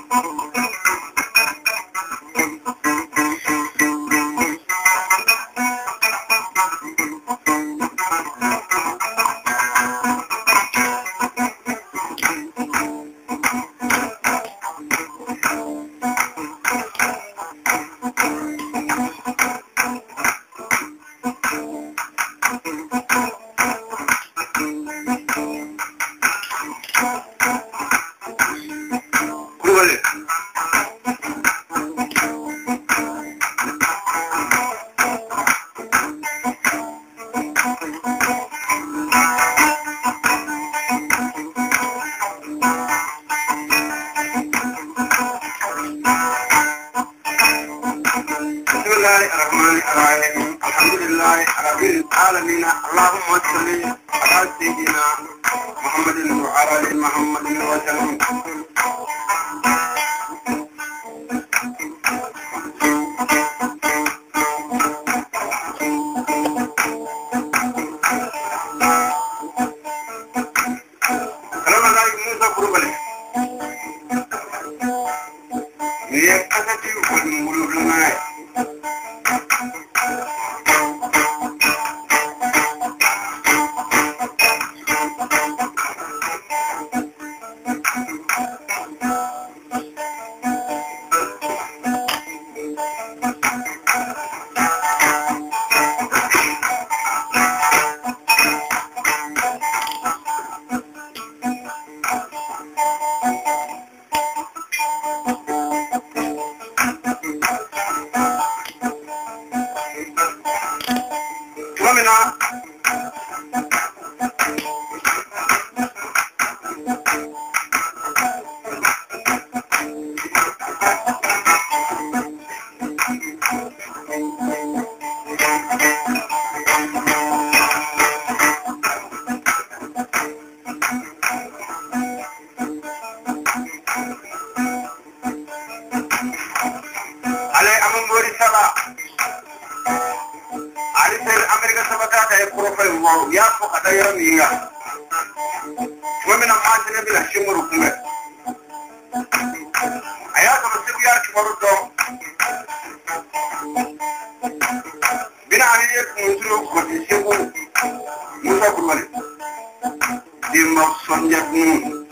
الحمد لله رب العالمين اللهم صل على سيدنا محمد وعلى ال محمد وسلم يا فوق دايرة مياه ومن أماكن بلا شمر وكمل أيات مسيبيار كبردو بنا عليك مزلو وتشيبو موسى كرولي دي مصن يكون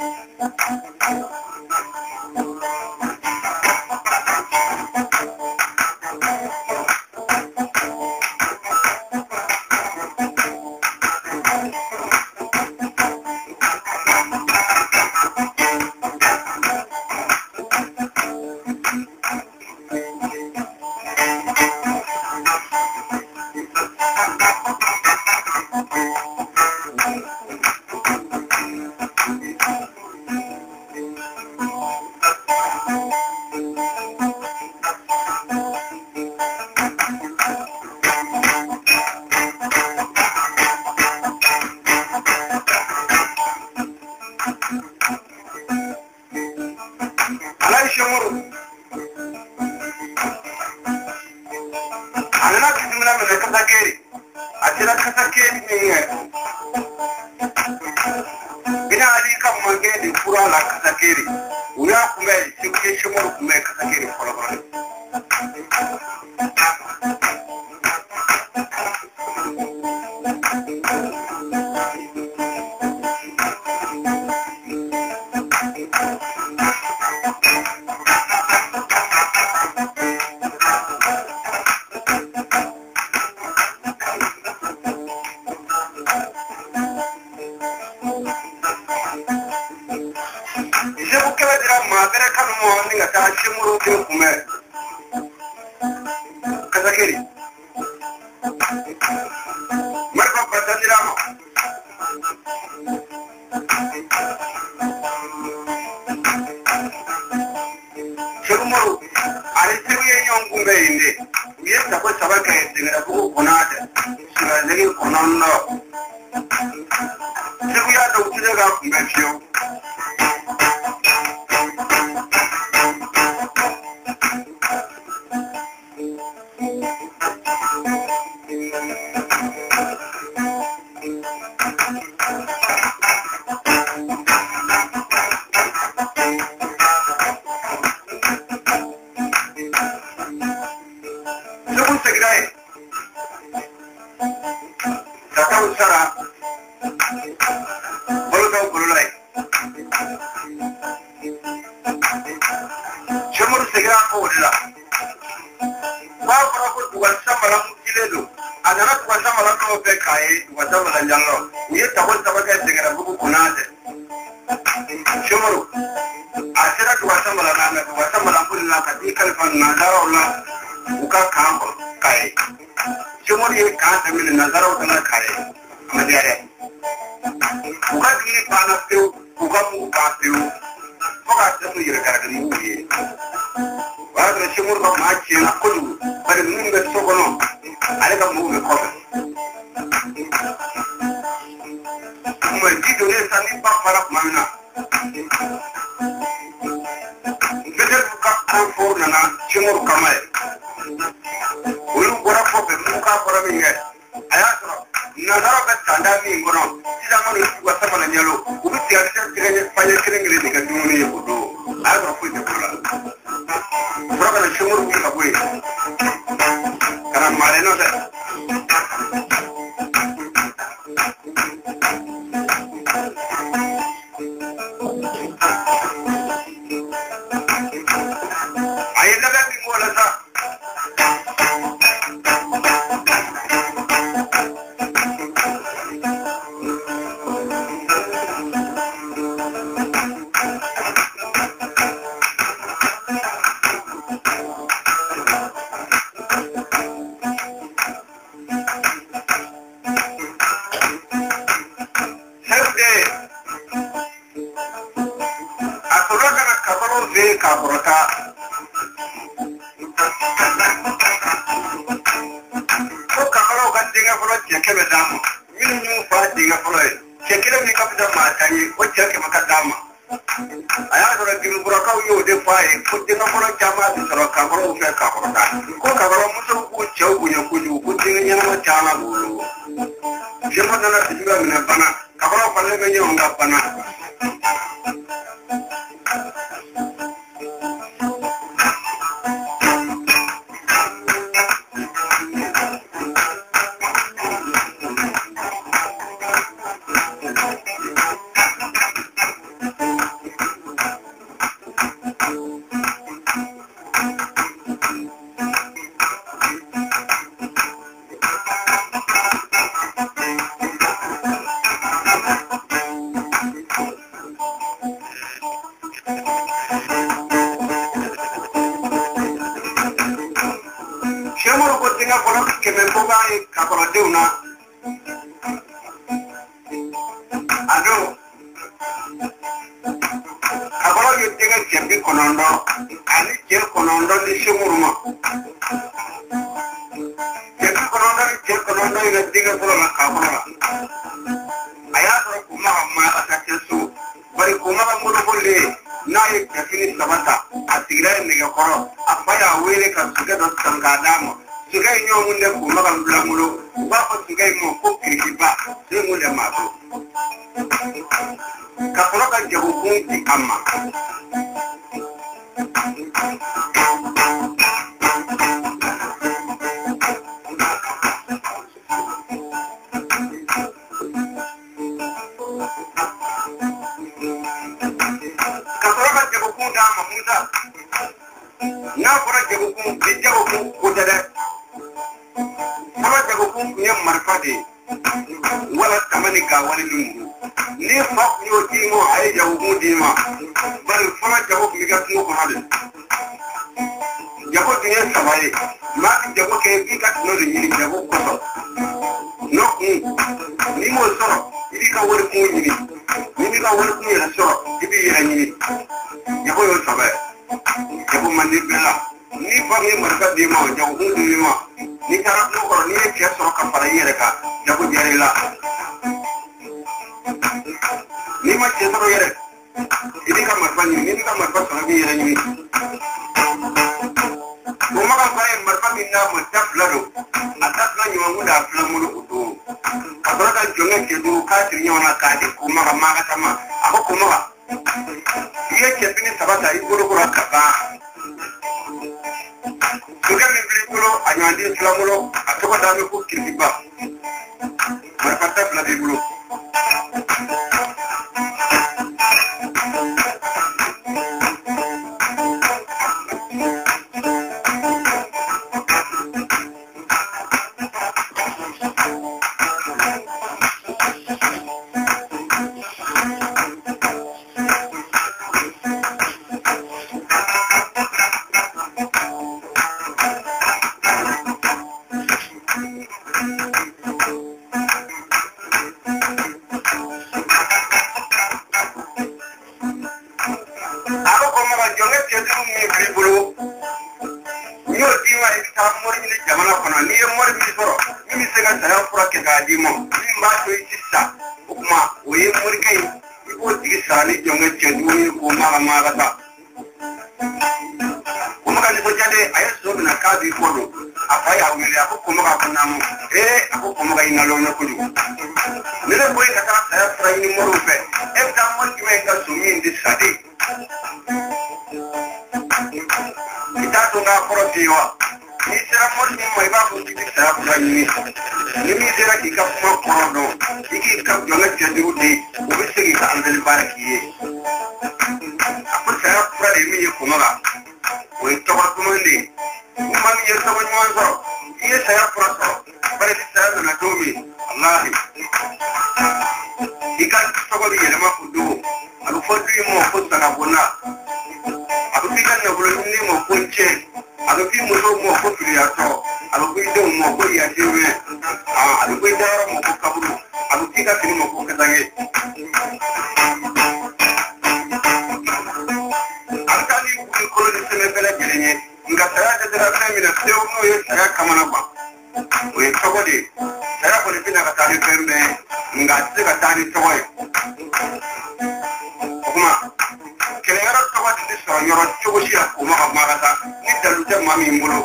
ya ko la ba ko dugal samala mutiledo adana ko samala ko be kai ko samala jallo ye tawon tabaka dingara buku kunade shumuru asira ko samala na ko samala kullu ka di kalfan na darawla uka kambo kai shumuru ye ka tamil na darawla na kai amadiare uka di pana pe uka mu ka pe uka tamu yere ka da mu ye وهذا الشمور ده معاك كله بل من بالسجنون عليك مو بقبل ثم يجيدوا ليه سنين بفرق معنا بدل كان فورنا شمور كمال ويقول رفض بموقع فرمية أياسر نظرة بتعدامي يقولون إذا ما نسوا سمنا نيلو وبتيار شكرين فايكرين اللي كانوا يقولوا هذا رفض يقولون برغم الشمور والأبوي كلام معلنا ده عايزة بقى ولا ده kaburka ko kamaro kan dinga fulo ke be damu min ñu fa dinga fulo ke kire mi kapita ma tani o ke maka dama aya do dinga buraka yo de fa e ko dinga fulo chama bi soro kamaro fe kaburka ko kamaro muso ku chew bu ñu ku dinga ñana ma chama bulu je ma dana dinga min bana kamaro fa le me ñu nga bana que me ponga en caporate una ado agora yo tengo que ir con ondo ani que con ondo ni shumuruma que con ondo y le diga solo la cabra aya solo kuma ma atakesu bari kuma mu do bolle na yi kafini sabata atira ni ga koro afaya wele ka suga do sangadamo sugai nyo munde ko magam blamulo ba ko sugai mo ko kiriba se mo le maso ka foro kan jabu kunti amma ka foro kan jabu kunta amma musa na foro jabu kunti jabu ko dada marfade wala kamani ga wani lungu ni fa yo timo ay jawu mudima bar fama jawu mi ga timo ko hade jawu tiye sabaye ma jawu ke bi ka no ni jawu ko so no ni mo so idi ka wori ko ni ka wori ko ya so idi ya ni jawu yo sabaye jawu mandi bela ni fa mi marfade ma jawu mudima ni tara ko ni ke so ka para yere ka jabu jere la ni ma ke so yere idi ka ma fani ni ka ma fa so bi yere ni ko ma ka fa ma fa min na ma taflado atat na ni mu da flamu do ka do ka jonge ke do ka ti nyona ka di ko ma ka tama ako ko ma ye ke fini sabata i goro goro ka ba suka mi bikulo anyandi islamulo atoka dame ko kiriba marfata bla bikulo kuma ga jonge cedru mi bribulu nyo diwa ita mori ni jamana kono ni mori mi soro mi sega saya pura ke ga dimo mi ma to isa kuma oye mori kai ko digi sani jonge cedru ni ko ma ga ta kuma ga ni ko jade ayo so na ka bi kodo apa ya wili ako kuma ga kunamu ako kuma ga ina lo na kuju nile boy kata saya pura ni moro pe e da mo ki me ka sumi ndi sade kita tunga korodiwa ni sera mori ni mo iba ko tiki saya pura ni mi sera ki ka mo korodo iki ka jonga jadu de ubisi ka andel baraki ako saya pura de mi kuma ga o to ba kuma ndi kuma mi yeso ba mo so ye saya pura so bare saya na domi allah ikan to ba ye ma kudu alu fodi mo ko sana bona alu bikan na bulo ni mo ponche alu bi mo so mo ko filiato alu bi do mo ko ya jiwe alu bi da mo ko kabulu alu tika tini mo ko kadange alkali ko ni sene bele gelenye nga tara da famina seo mo ye saya kamana ba o ye togodi saya ko ni bina ka tani pembe nga tsika tani toy kuma kelera togodi ni so yoro chogoshi ko ma magata ni dalu te mami mulo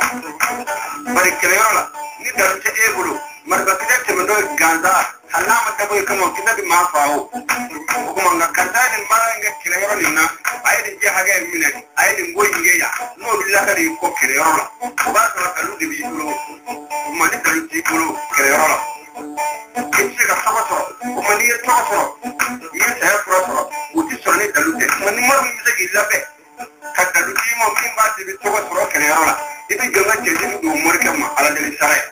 bari kelera la ni dalu te ebulo marba kida te mendo ganza halama te boy kamo kida bi ma faawo kuma nga kanda ni mara nga kelera ni na ayde je haga mine ayde ngoy ngeya no billahi ni ko kelera la ba so kalu de bi mulo kuma ni dalu ti mulo kelera la kiti ka sabato kuma ni to so ni saya pro uti sone dalu te mani mar mi se gilabe ka dalu ti mo min ba ti to so kelera la ibi jonga jeji du mor kama ala de sare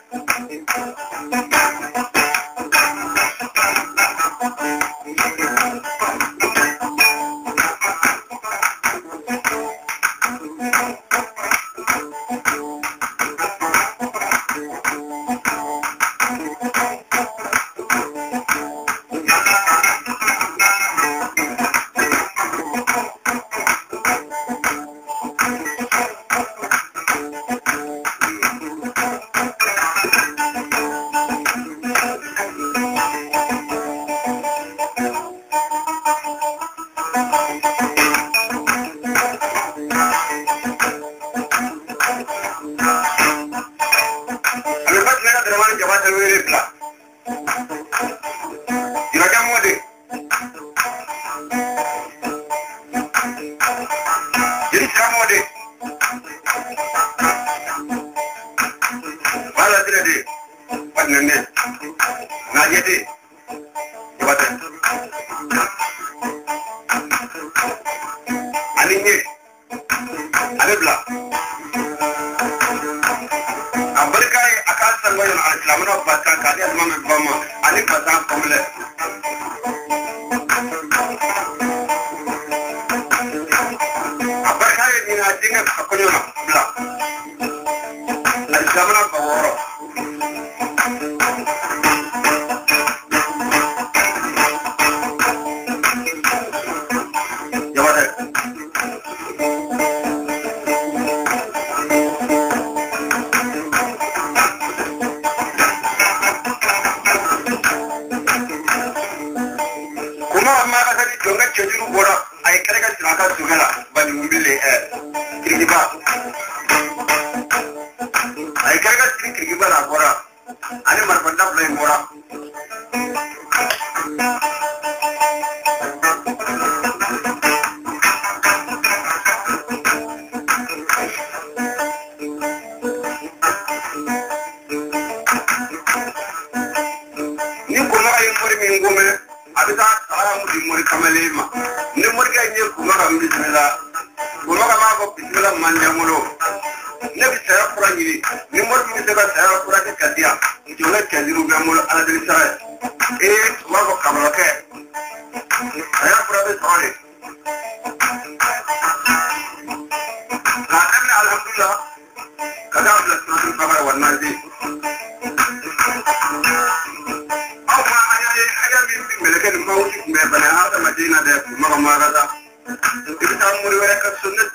Madina de Mama Marada. Kita muri wala ka sunna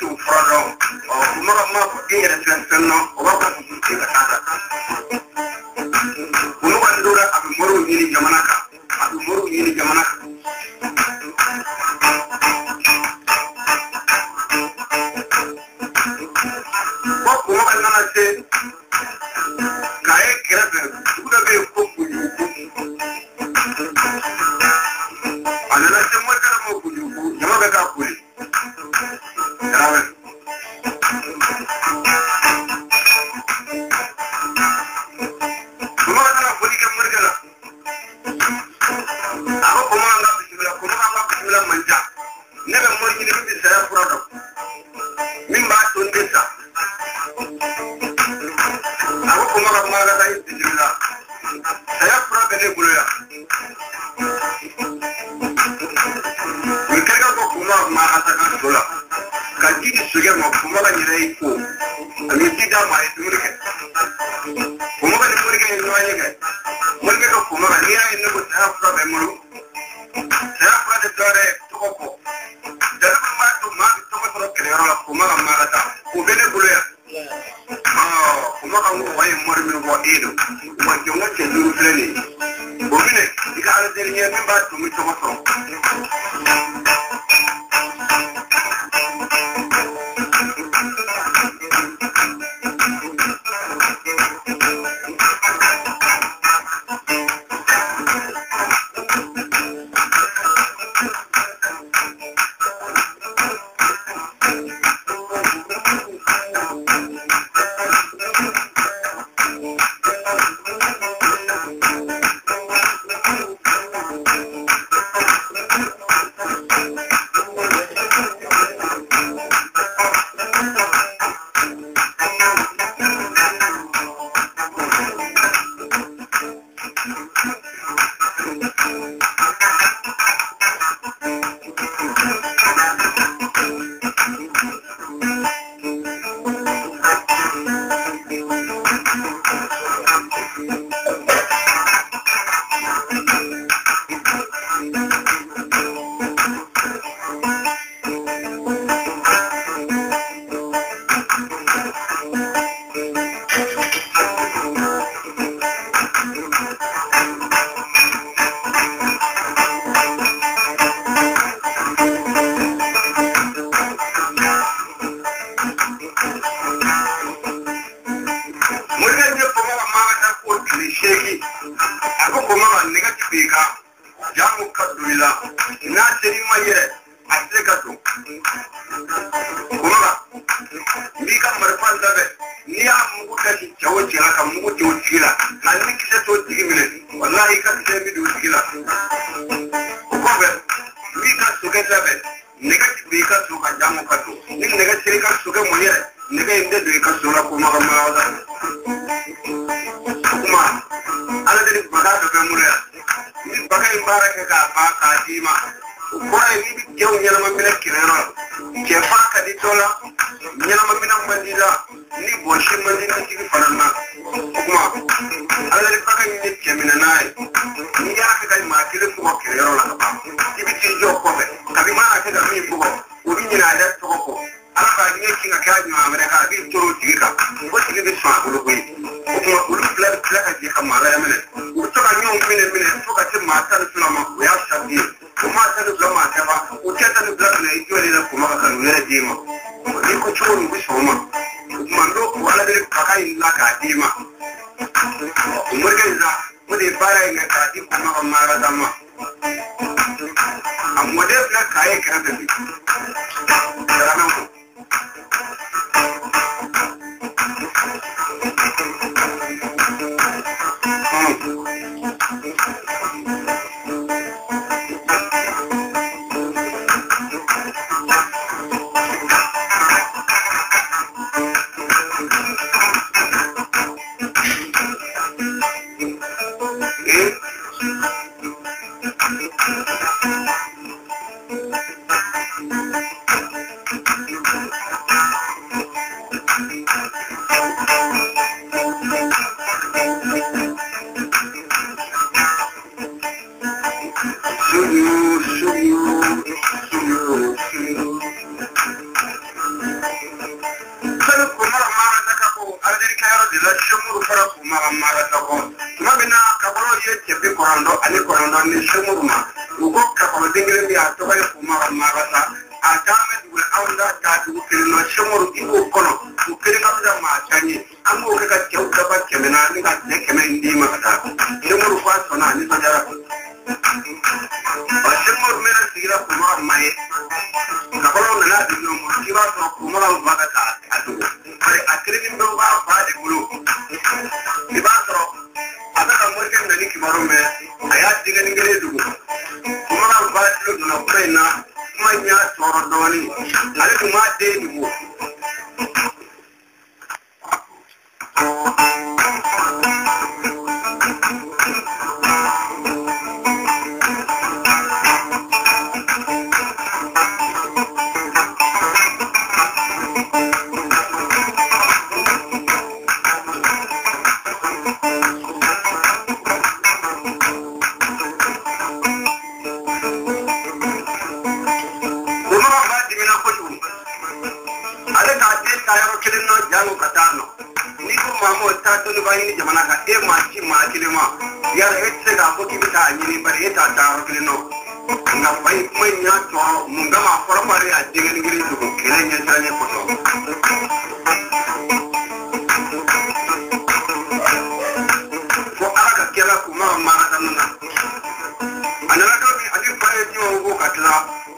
no oba ko ke ka tata kuno bandura abu moru ni jamanaka abu moru ni jamanaka ko kuno bandana se kae kirabe kuda be ko kuju anana se mo kala mo kuju jamaga ka kuli rawe de la chambre fara kuma mara ta ko ma bina ka bro ye ke be korando ani korando ni chambre ma ko ka ko dingre mi a to ba kuma mara ta a ta me du aunda ta du ke no chambre iko kono ku ke ka da ma tani an mo ka ke ka ba ke na ni ka ne ke men di ma ta chambre fa sona ni to jara ba chambre me na sigira kuma mai ka bro na di no mo ki ba to kuma ba ka ta adu akirkin do ba ba de bulu ibasro adaka morgen nani kimaro me aya diga ni gele dugu kuma ba lo na prena manya toro doni ale kuma de ni mo ni jamana ka e ma ci ma kilima ya etse ga ko kibita ni bari eta ta ro kilino nga bai manya to mun ga ma farfare a cikin giri su ko kiran ya tanye ko to ko aka kira kuma ma ta nuna anara ka bi adi bai ji o ko katla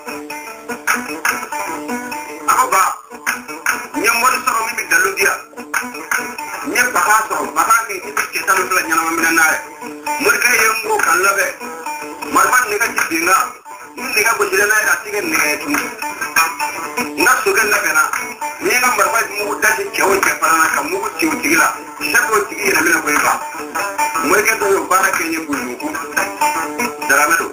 aba nyammo so mi dalu dia nyem bakaso bakani ke tanu la nyama mina nae murka yengo kallabe marban ne ka jidinga ni ka bujira na da tige ne tu na sugan na bena ni ga marba mu da ke kewo ke farana kan mu ci tigila shako tigila mina ko ba murka to barake ne bulu ku daramedo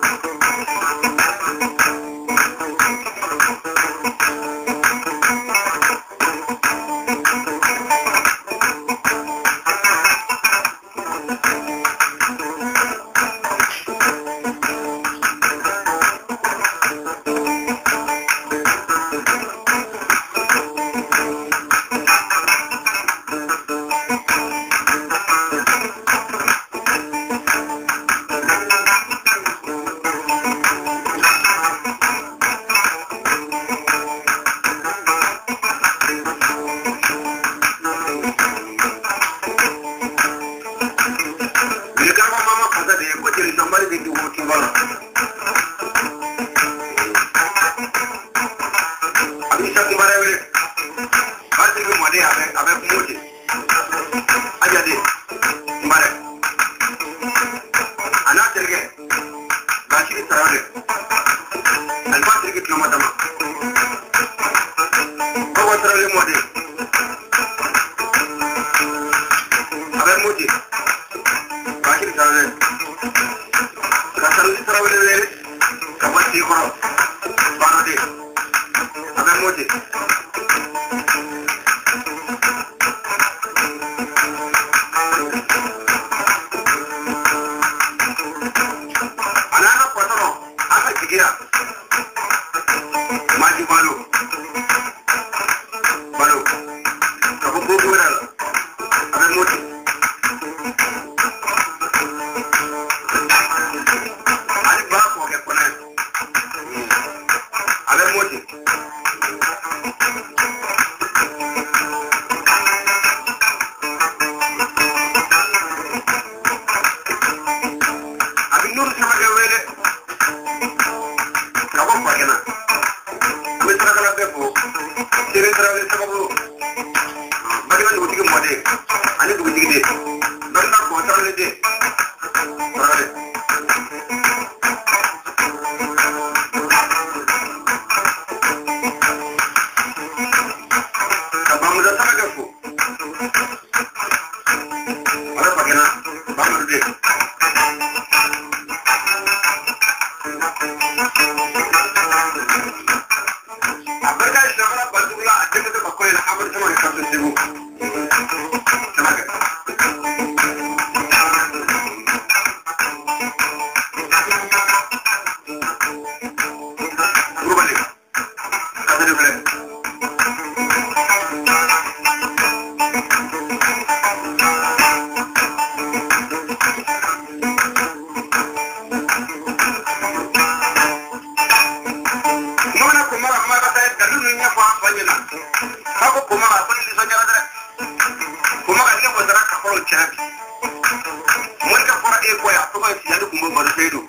Ako kuma ka kuni liso jara dere. Kuma ka ne wazara ka foro chabi. Mun ka foro e ko ya to ba si yadu kuma ba sai do.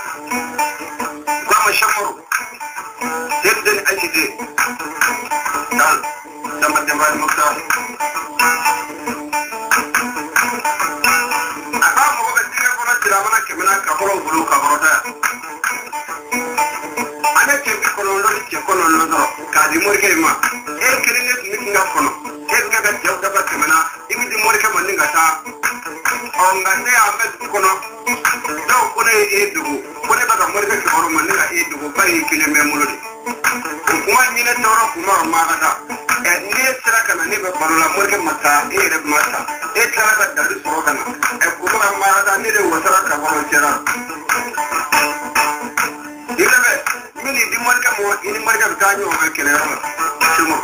Ba ma shamaru. Sai dan aiki de. Dan sama jama'a mukta. Aka mo ba dinga ko na tira mana ke mana ka foro bulu ka foro ta. Ana ke bi ko lo ke ko lo do ka di morke ma. E kelene ni nga kono. E nga ga jaw da ba ke mana ibi di morke man nga ta. On ga ne amet kono. Do ko ne e dugu. Ko ne ba ga morke ke horo man nga e dugu ba e kele me mulo di. Kuma ni ne toro kuma ma ga ta. E ne sira kana ne ba balola morke mata e re mata. E tara ga da su ro kana. E kuma ma ga ta ne de wasara ka ba cera. Ilabe mini di marka mo ini marka tanyo ma kele ro. Sumo.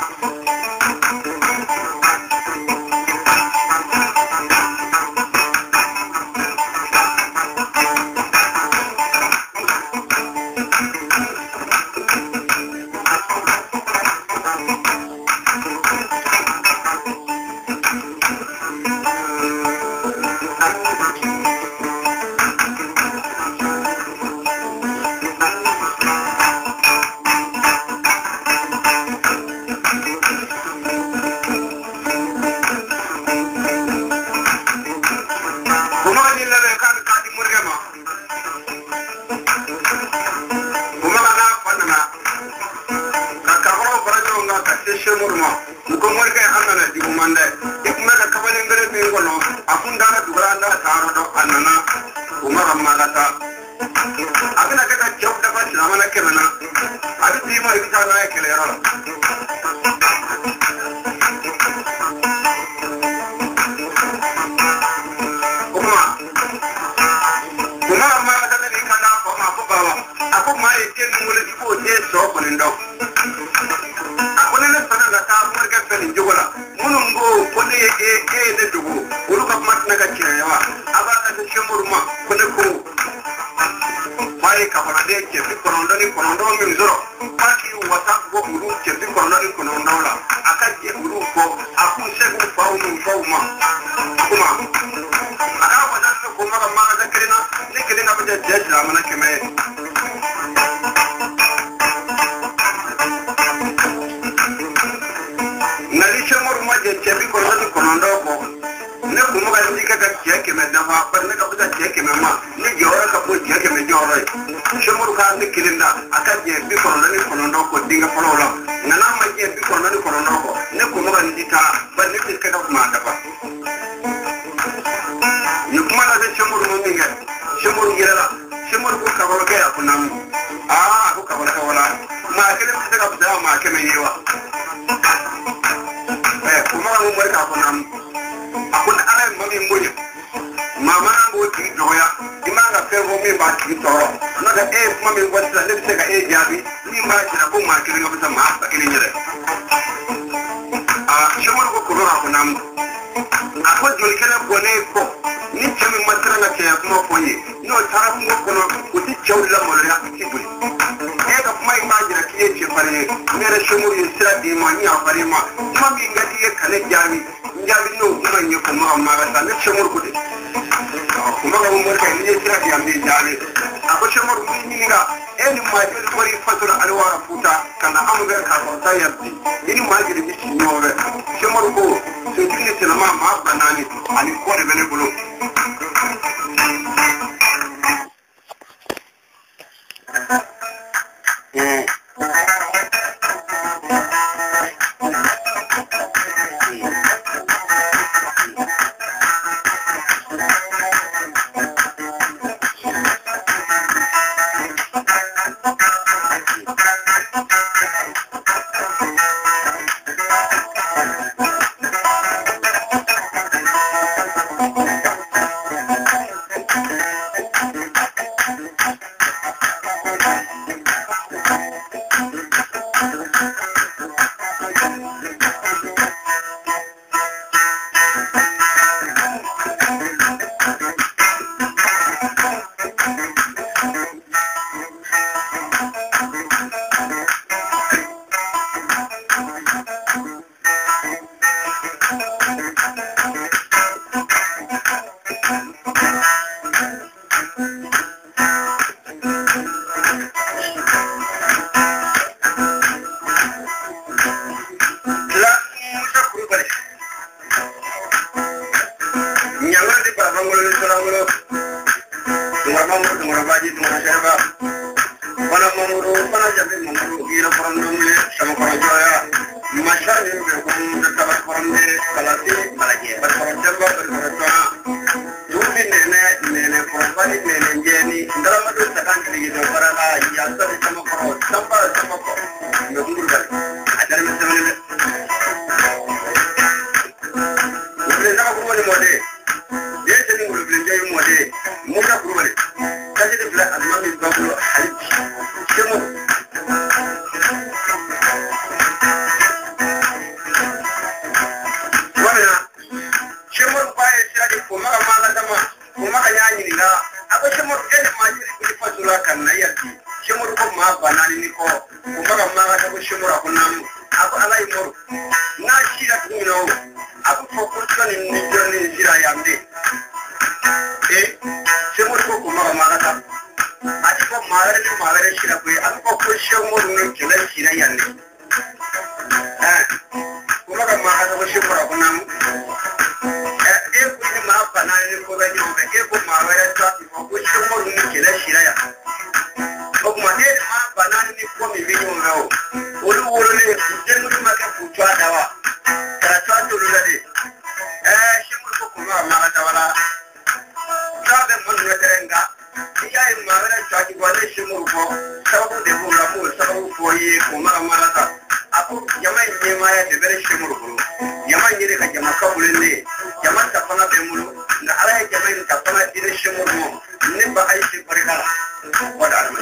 bari nyanga di barangolo sorangolo ngora baji ngora serba wana mamuru wana jabe mamuru gira parandumle sama parajoya mashar ni be ko tabar paramne kalati malaje bar parajaba bar parajana yubi nene parabani nene jeni ndaramadu takan ni do parala ya sama sama ko ngurul bal adar mesamene Brenda kurubali mode ye tani ngurul jey mode muka kurubali kaje de bla almami babulo halij shemo wana shemo bae sirade ko maka mala dama ko maka nyaani ni ga aba shemo ene majiri ko fasula kan na yati shemo ko ma banani ni ko maka maka ko shemo ra kunam aba alai mor na shira kuno aba fokurto ni joni shira yamde shemo ko maka maka ta ati ko magare shira ko aba ko shemo no kila shira yande ko maka maka ko shemo ra kunam ma banani ko be nyobe ko magare ta ko shemo no kila shira ya ko ma de ma banani ko mi bi nyobe wolo ne jenu ma ka ku twa dawa ta twa to lu de shemo ko ma ma ta wala ta be mun ne terenga iya in ma wala twa ki wala shemo ko sababu de bu la mu sababu ko yi ko ma ma ta aku jama ni ma ya de bere shemo ko jama ni de ka jama ka bulende jama ta fana be mulu na ala ya jama ni ta fana de shemo mo ne ba ai shi barkala wala alma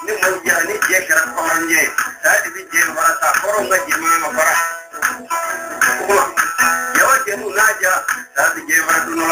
mo jani je kara ko manje sadi bi je wara ta koro ngaji ma bara ko yawa je nu naja sadi je wara dunola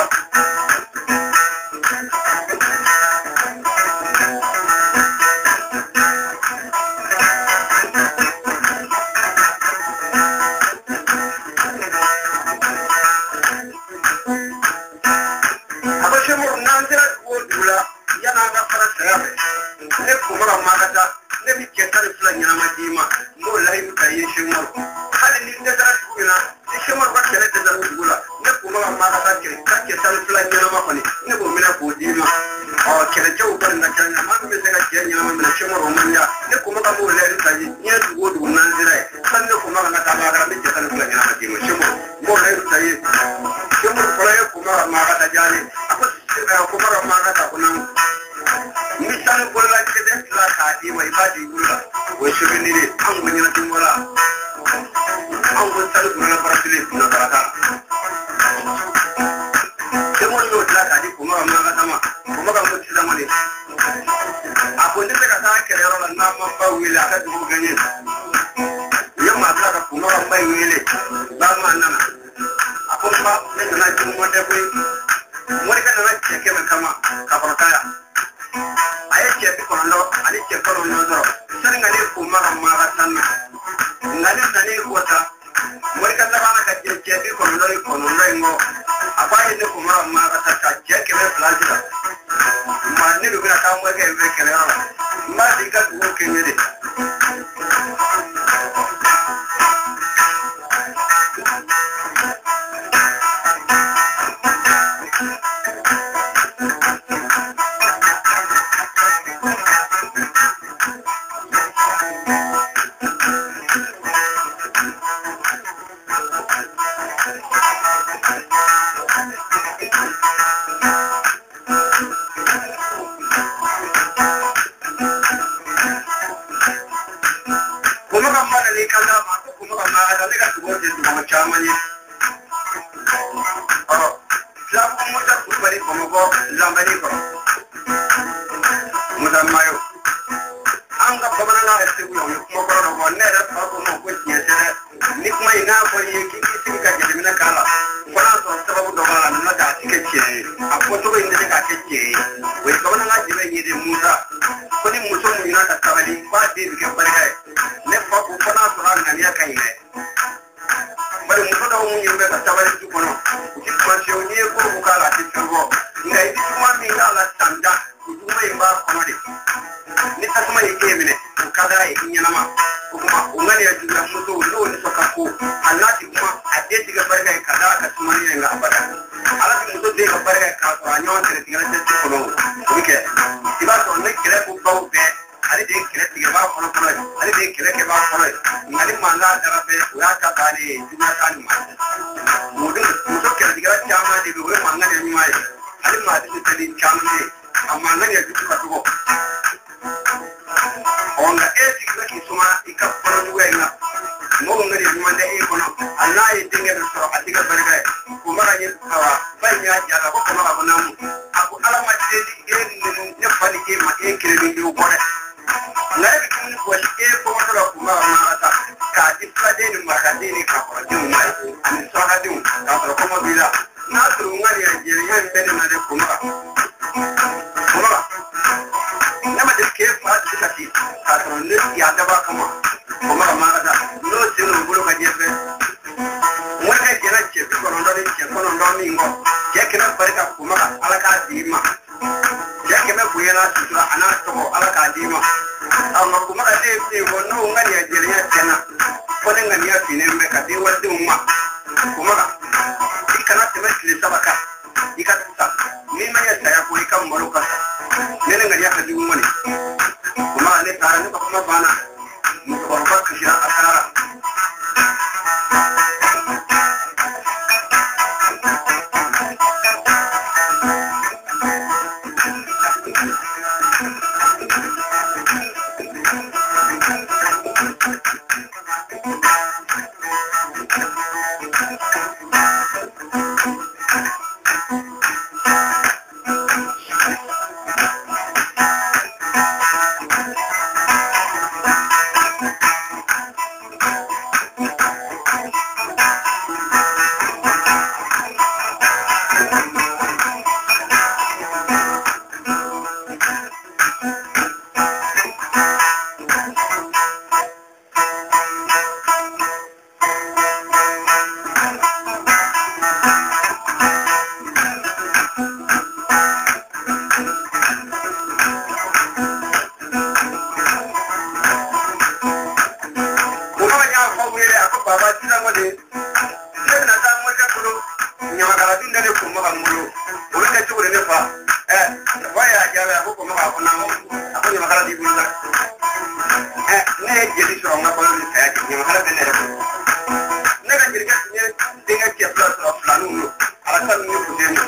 baba tira mo de ne na ta mo ka kulo nyama kala din de ko mo ka mulo o ne tu ne fa wa ya ja ya ko mo ka ko na mo ko nyama kala di bulla ne je di so nga ko ni ta nyama kala de ne ne ka jirga ne de ga ke plus of lanu ala ta ni ko de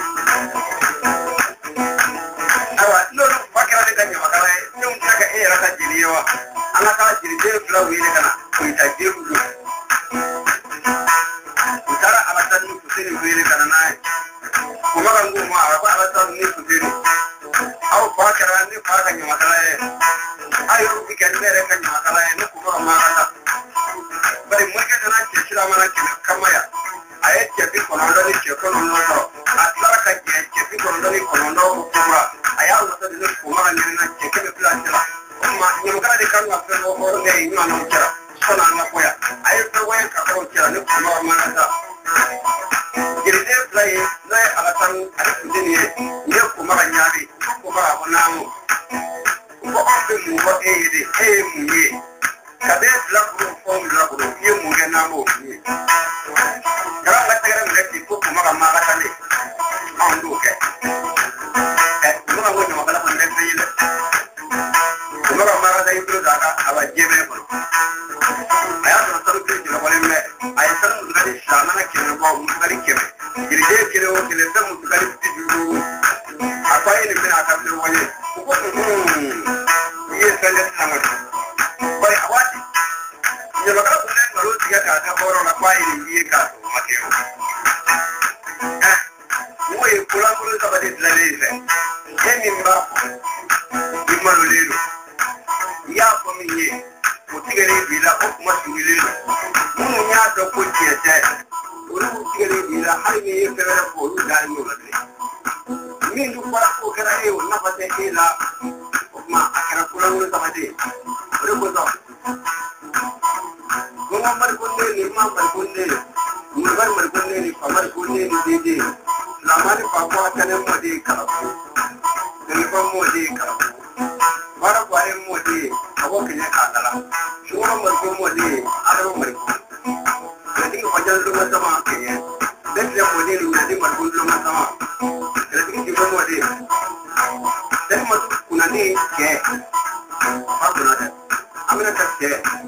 awa no wa kala de nyama kala ne un ta ka e ra ta jiriwa ana ka jirge flow ni kana ko ta jiru utara ala ta ni ko ni kana na kuma kan go ma ala ta ni ko ni aw ba kala ni fa ka nyama kala ayo bi kan ne re kan nyama kala ne kuma ma ala bari mo ke na ke shira mana ke kamaya aye ke bi ko ndo ni ke ko no atlara ka ke bi ko ndo ni ko ndo ko kuma aya no ta ni ko ma ni na ke ke plan tira ma ni kala de kan wa ko ko ne ni ma no kira sona na ko ya aye ko wa ka ko kira ni ko ma ta girde play na ala tan ala ni ni ko ma nyaari ko ma ko na mo ko ko mu ko mu ye kabe la ko form la ko ye mu ge na mo ye kala la tere ne ko ma ka ma ka tale on do ke mo ko mo kala ko ne pe ye ko ma ka ma ka dai pro da ka aba je me ko aya to taru ke ni ko le ay tan mu ga shana na ke ko mu ga ke girde ke o ke le tan mu ga ti ju akwai ni na ka le wani ko ye sele sama bai awati ye bakara kunen ngalo tiga ka ta boro na kwai ni ye ka makeo wo ye kula kula ka bade dlalese ye nimba imalo lelo ya ko mi ye o tigere bila o kuma suwilelo mun nya do ko tiete o ru tigere bila har ni ye fere ko ru dal no la min du para ko kara e o na fate ila ma akara kula kula ka bade o ko do Muhammad kunde ni Muhammad kunde Muhammad kunde ni Muhammad kunde ni dede lamani papa tane mo de karabu ni ko mo de karabu bara ko ay mo de abo kine kadala shura mo de ado mo ni ko jall lu ma sama kene de mo de lu de mo lu ma sama ni ko mo de de mo kuna ni ke pa kuna de amina ta ke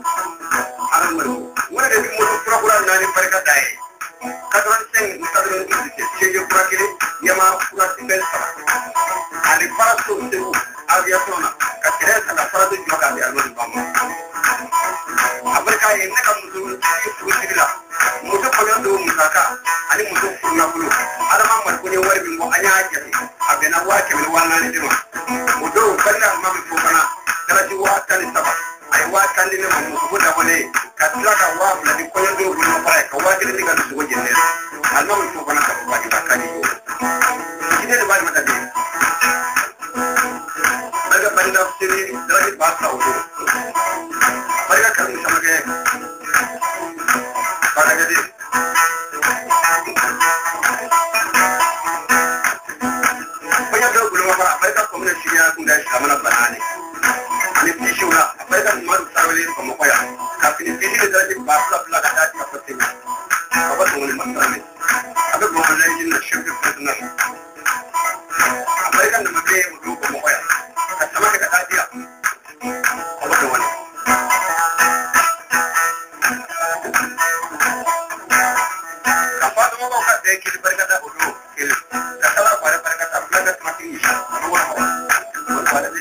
wala de mo program nani barka dai kadron seng kadron ki je pura kire yama pura sibel sama ali para so de aviación ka kire sala para de joka de alon bamo abarka enne kam musul ki sibila musul ko yondo musaka ali musul furna bulu adama mar ko ne warbi mo anya ajati abena wa ke mi wana ni dima mudo balla mami fo kana dara ji wa tan saba ay wa tan ni mo ko da wala katla ka wa la di ko yondo bu no fara ka wa dire diga su wajin ne alma mo ko kana ka ba di bakani kide de ba mata de daga banda siri dara di ba sa o barka kan sama ke ba daga di punya do bu no fara barka ko ne shiya kun da shi mana banane ni bishura barka maru tawle ko mo koya kafin bishura da di ba sa la da di ka fatin ka ba to ne masane abe mo le jin na shi ko na barka da mabe mu ko mo koya ka sama ka ta dia ka ba to ne ka fa to mo ko ka de ki barka da udu ki ka sala barka da barka da mati isha ko wa ko ba de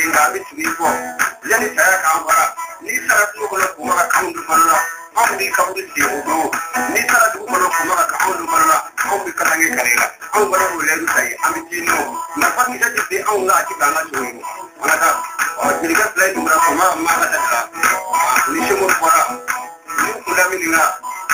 nga bitwi ko yani saya ka bara ni sara tu ko ko ma ka undu balla am ni ka bu ti o ni sara tu ko ko ma ka undu balla am bi ka tangi karela am bara ro le du sai am ti no na fa ki ti be am nga ti ka na so ni ana ta o ti ga play du ra ko ma ka ta ni shi mo fara ni ku da mi ni na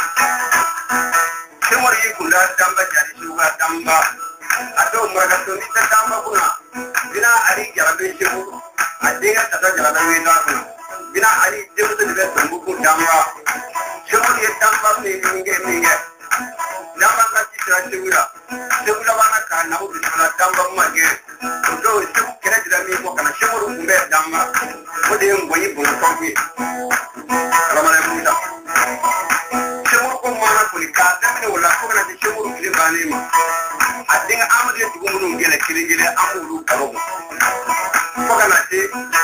semor yi ku da damba jari shi ga damba atau mereka tu kita tambah puna bina hari jarabe siapa adinga tata jarabe weda puna bina hari jemu tu juga sembuku tambah semua dia tambah minggu nama kasih terasiura semula mana kan nahu bismillah tambah mage untuk semua kena tidak minggu karena semua rumbe tambah mudi yang bunyi bunyi kopi kalau mana muda semua kau mana pun kata ni ulah kau kena semua rumbe bani mah adinga amadu ya tugu munun gele kile amuru karo ko kana te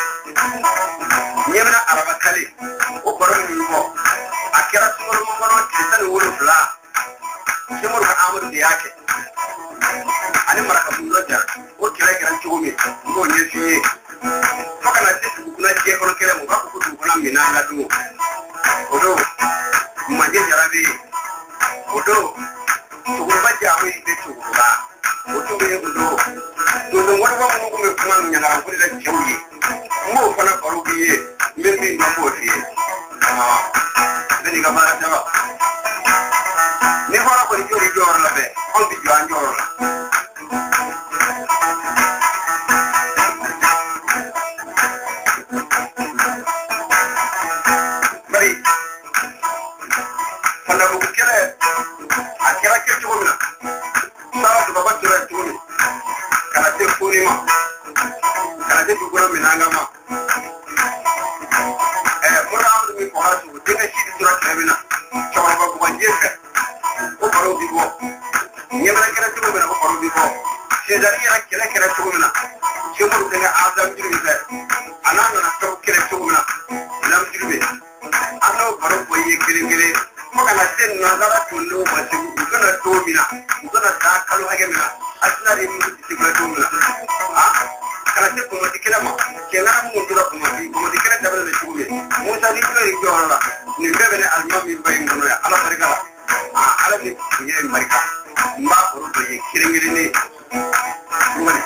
nyemna araba kale o baro ni ko akira sumuru mo kono kitan wulu fla sumuru ka amadu de yake ani maraka bulo jar o kira chugumi ngo nyesiye ko kana te tugu na je kono kele mo ba ko tugu na minanga du odo manje jarabi odo tugu ba jawi de tugu ba odo be odo do ngoro ba mo ko me kuma nyanga ko de jawyi mo fana baro biye membi mambo fiye ni ga mara tawa ni fara ko jori jor la be on bi joan jor la bari fana ko kere akira ke chumina sawa to baba tura chumi kana te furi ma kana te gura minanga ma mura amdu mi ko hasu dinga shi tura chumina chawa ba ko banjeka ko baro bigo nyemana kera chumina ko baro bigo she dari ya kera chumina chumur dinga azam jirbi be anana na to kera chumina lam jirbi ano baro ko ye kire kana sen na dara tullo ba se kana to mina kana ta kalu hage mina asna ri mu ti ga to mina kana se ko mati kila ma kela mu dura ko mati kila da bala shuwe mu sa ni ko ri ko ala ni bebe ne alma mi bayin ngono ya ala barika ala ni ye barika ma ko to ye kiringiri ne wala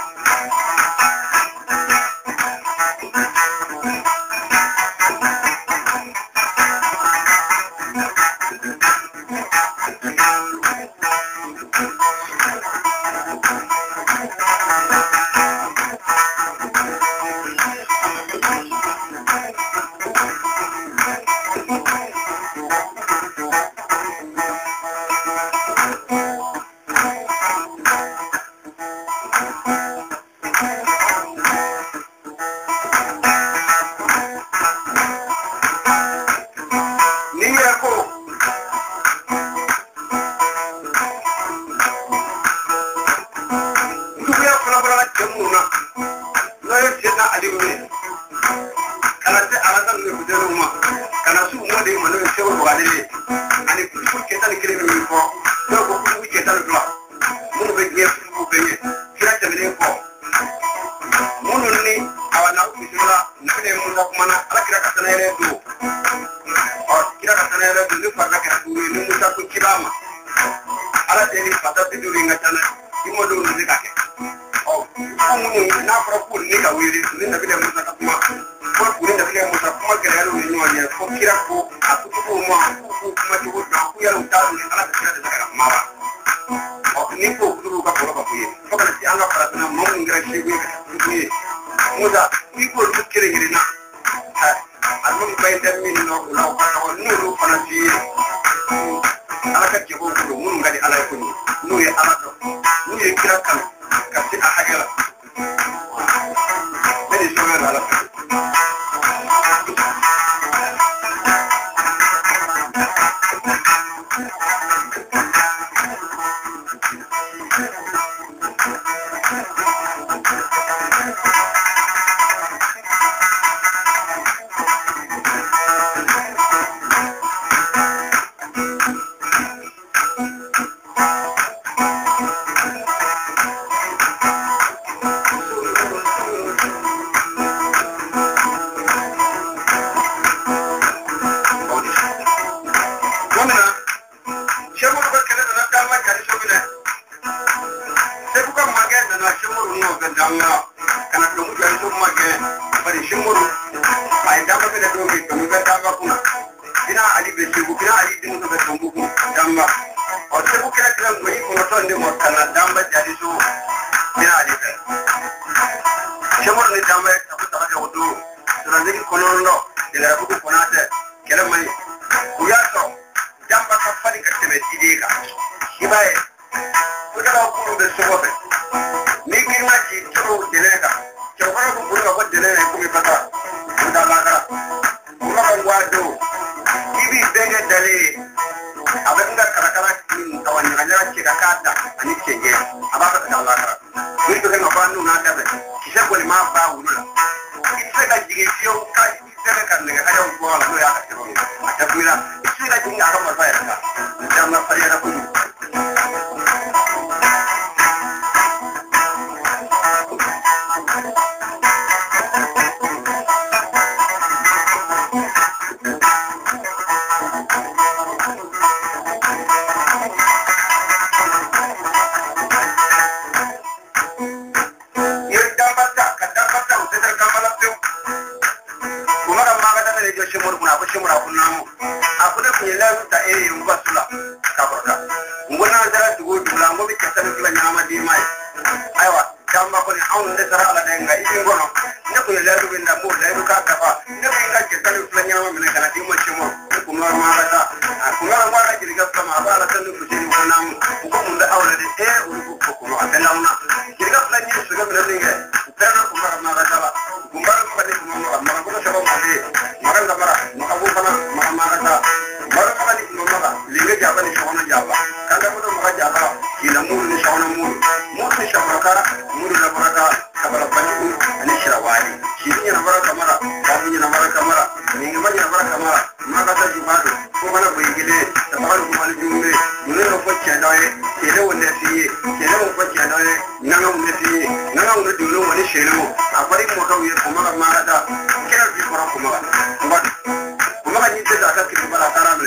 bari shimuru ay dama be do mi to mi be dama kuna ina ali be shibu ina ali dimu be tumbu dama o se bu kira kira ngoyi ko to ndi mo kana dama jadi so ina ali be shimuru ni dama ta ta ga wudu sura ni ko no ila bu ko na te kala mai ku ya to dama ka fali ka te be diga ibaye ku da ko be so be ni kirma ji to delega chokara ko buru ko delega ko mi pata da lagara kuma kan wado ibi bege dale abinda karakara kin tawani nganya ci ka kada ani cenge abaka da lagara ni to kan ba nu na da kise ko ma ba wuna kise ga jige fiyo ka kise ka ne ga yo ko ala no ya ka tiro ata kuira kise ga jinga ka ma fa ya ka da ma fa ya ku shimura kunamu akune kunyela ta mbasula kaborka ngona dara dugo dula ngobi kesana kila nyama di mai aywa jamba ko ni awun de sara ala denga ibi ngono ne ko yela du binda mo la du ka kafa ne ko inga kesana kila nyama mena kana di mo shimur ko no ma bata ko no ma ga jiriga sama bala tan du jini kunamu ko mun da awla de uru ko no atena una jiriga kila nyama suga mena ninge tena ko ma ga sala gumbar ko de ko no ma ko shaba ma de maran da mara makabu kana mahamara mara kana ni no mara liga jaba ni shona jaba kanda mo do maka jaba ila muru ni shona muru ni shona kara muru na baraka kabala bani ni shirawali shinya na baraka mara kabu na baraka mara ni ngama na baraka mara maka ta jibado ko kana bayigile da baru ko mali jumbe ni no facce daye kele wonne fiye kele mo facce daye nanga wonne fiye nanga wonne dulo woni shelo afari mo taw ye ko maka mara da kela bi ko ko maka kuma ni da ka ki bara tarable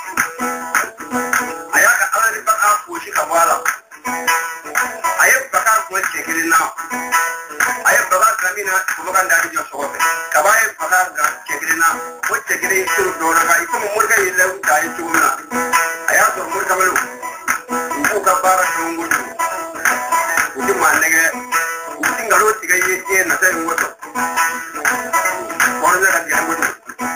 ayaka alani baka ko shi ka bala ayab baka ko ce kirina ayab baka kamina kuma kan da ji so ko ka ba ayab baka ga ce kirina ko ce kire shi do na ga iko murga yilla ta yi tuna aya so murga malu ko ka bara shi ngudu uti manege uti ngalo tiga ye na sai ngoto ko na ga ga ngudu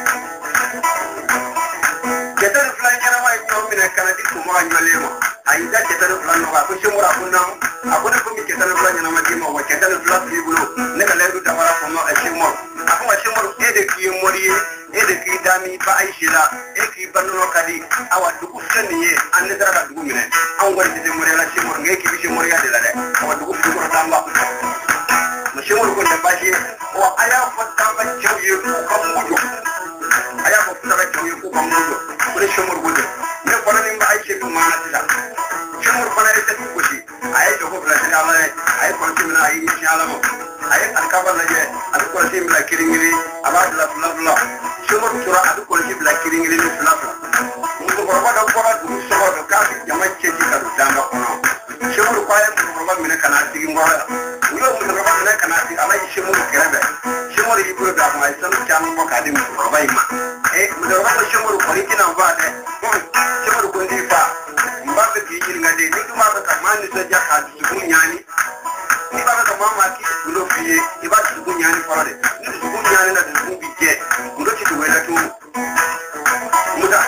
ketan fulan kana mai to mina kana di ko ma nyalema ai da ketan fulan no ko shimura kunna akuna ko mi ketan fulan na ma di ma wa ketan fulan di bulo ne ka ledu da mara ko ma shimur akuma shimur ede ki moriye ede ki dami ba aishila e ki banno kadi awa duku saniye an ne dara duku mine an gori di moriya la shimur nge ki bi shimur ya de la de awa duku duku tamba mo shimur ko de bashi wa aya fatta ba jawiye ko mujo aya ko fara jawiye ko mujo ko shimur gudu ne fara ni ba aishe ko ma na tida shimur fara ita ko shi aya ko fara tida ala aya ko timna ayi insha Allah aya alkaba la je alko timla kiringiri abad la bla shimur tura alko timla kiringiri ni bla ko ko ba da ko ba du so do ka jama ce ji ka dama kono shimur ko aya ko ba mina kana tigi ngora uyo mu ko ba mina kana tigi ala shimur kirabe shimur yi ko da ma san kan mo ka di ko ba ima mu da ba shimur ko ni kina ba de shimur ko ndi fa mba be ki ji ngade ni kuma ka mani so ja ka su nyani ni ba ka mama ki ulo fiye ni ba su nyani fara de ni su nyani na su bi je ndo ci duwe la tu muda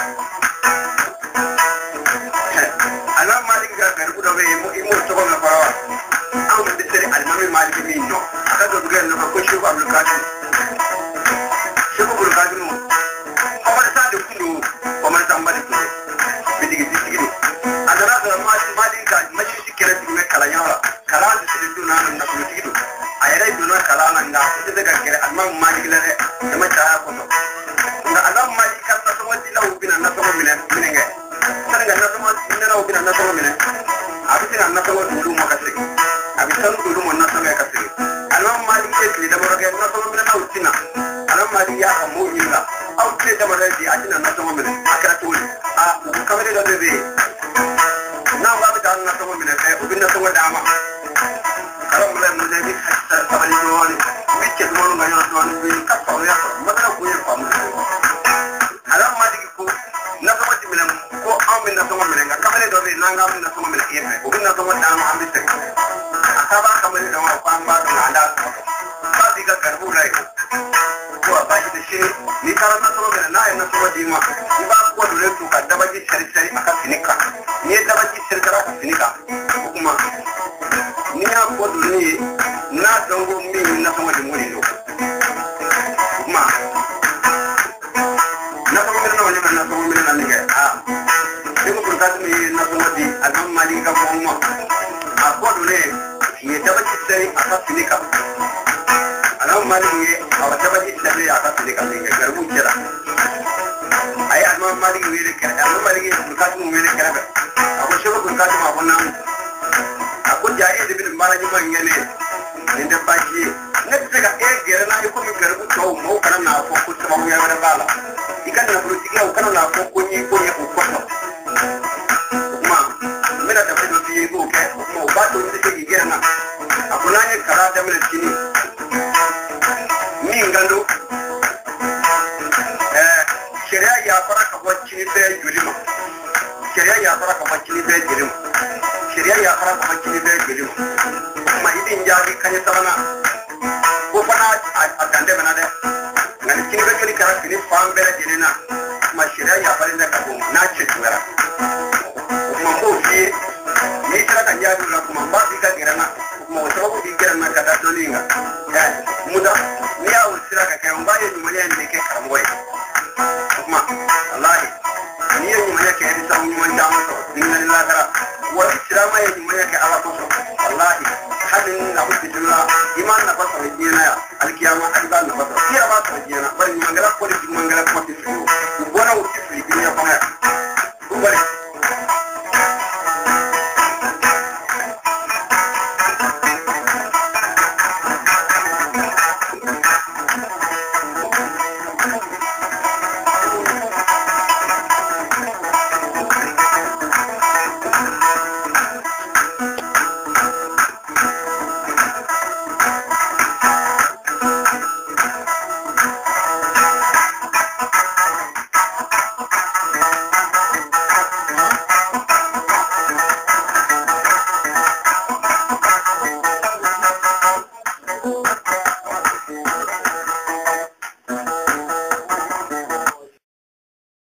ala malik ga garbu da be imo to ko na fara an da sere almami malik mi no aka do duwe na ko shi ko abdul kadir shi ko abdul kadir mo ko sa de kunu ko man tambali kunu bidigi bidigi adara da malik ga mashi shi kere duwe kala yawa kala da shi duna na ko tigido ayere duna kala nan da shi daga kere almami malik la de da mata ko to da alam malik ka ta so wadi lawu bina na so minen minenge sanga na so minna lawu bina na so minen abi na na so dulu mo kasi abi san dulu mo na so me kasi alam malik ke da mo ga na so minna na utina alam malik ya ka mo yinga au ke da mo da di ajina na so minen akara to a kamere da bebe na ba ta na so minen e ubina so da ma karam le mo ne bi sa tabali no ni ke dum ma yo to ni ka fa ya ma da ko ya fa mu ala ma di ko na ko ti milam ko am min na so mi nga kamale do be nanga min na so mi yeme o bin na so da ma am bi tek akaba kamale do ma fa ma do anda ba di ka karbu lai ko ba ji shi ni kara na so be na na so di ma ni ba ko do le to ka da ba ji shari aka finika ni da ba ji shari kara ka finika kuma ni ya ko do ni na dongo mi na so di mo ni lo kuma na so mi na wani na so mi na ni ga duk kun ta mi na so di adam mali ka mo a ko do ne ni da ba ji shari aka finika alam mali ni a da ba ji shari aka finika ni ga garbu kira ay adam mali ni le kira adam mali ni ka mu le kira ko shi ko ka ma ko na ko jaye de bin mala ni man ngene ni da ba ji ne daga e gere na ko mi garbu to mo kana na ko ko to mo ya wala bala ikan na bulu tiga kana na ko ko ni ko ya ko ko ma me da ba do ti ko ke mo ba to ni ke gere na akuna ni kara da mele kini mi ngando sharia ya fara ka wacce ni be julima sharia ya fara ka wacce ni be julima sharia ya fara ka wacce ni be julima kuma idin jabi kanya sabana ko fana a dande bana de ngani kini be kini kara kini fam bere jinina kuma sharia ya fara da ka ko na ce tuwara kuma ko fi ni tara kan jabi la kuma ba bi ka girana kuma wato ko bi girana ka da dolinga muda ni ya usira ka kai ngaya ni mali ne ke karamoi kuma wallahi ni ya ni mali ke ni samu man da mutu inna lillahi tara wa usira ma ya ni mali ke ala ko wallahi hadin na hujjatullah iman na fasara dina ya alkiyama